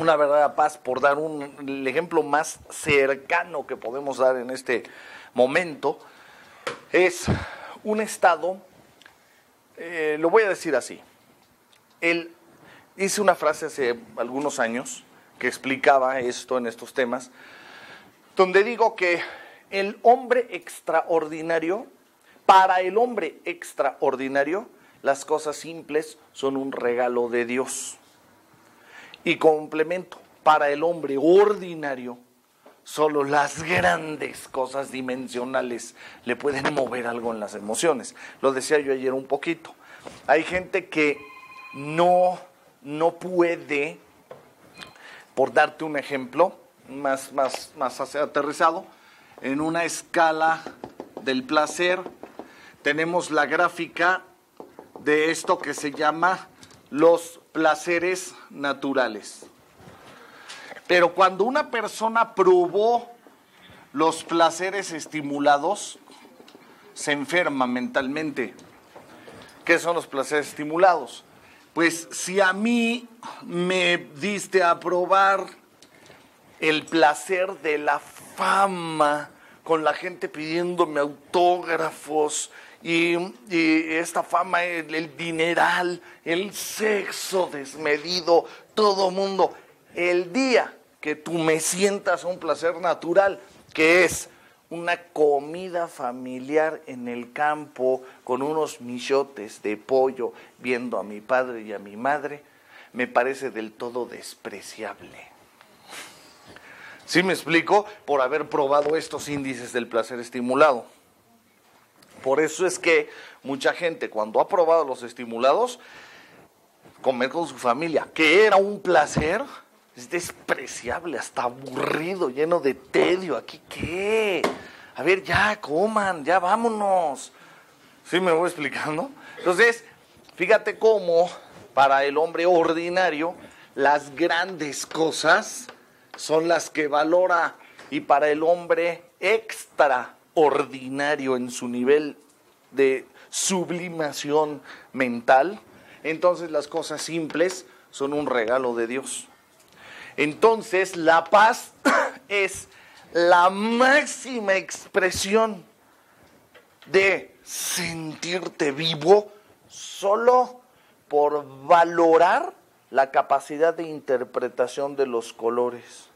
una verdadera paz, por dar el ejemplo más cercano que podemos dar en este momento, es un estado, lo voy a decir así. Hice una frase hace algunos años que explicaba esto en estos temas, donde digo que el hombre extraordinario, para el hombre extraordinario, las cosas simples son un regalo de Dios. Y complemento, para el hombre ordinario, solo las grandes cosas dimensionales le pueden mover algo en las emociones. Lo decía yo ayer un poquito. Hay gente que no puede, por darte un ejemplo más aterrizado, en una escala del placer, tenemos la gráfica de esto que se llama los placeres naturales. Pero cuando una persona probó los placeres estimulados, se enferma mentalmente. ¿Qué son los placeres estimulados? Pues si a mí me diste a probar el placer de la fama, con la gente pidiéndome autógrafos, y esta fama, el dineral, el sexo desmedido, todo mundo. El día que tú me sientas un placer natural, que es una comida familiar en el campo, con unos michotes de pollo, viendo a mi padre y a mi madre, me parece del todo despreciable. ¿Sí me explico? Por haber probado estos índices del placer estimulado. Por eso es que mucha gente, cuando ha probado los estimulados, comer con su familia, que era un placer, es despreciable, hasta aburrido, lleno de tedio. ¿Aquí qué? A ver, ya coman, ya vámonos. ¿Sí me voy explicando? Entonces, fíjate cómo para el hombre ordinario las grandes cosas son las que valora, y para el hombre extraordinario en su nivel de sublimación mental, entonces las cosas simples son un regalo de Dios. Entonces la paz es la máxima expresión de sentirte vivo solo por valorar la capacidad de interpretación de los colores.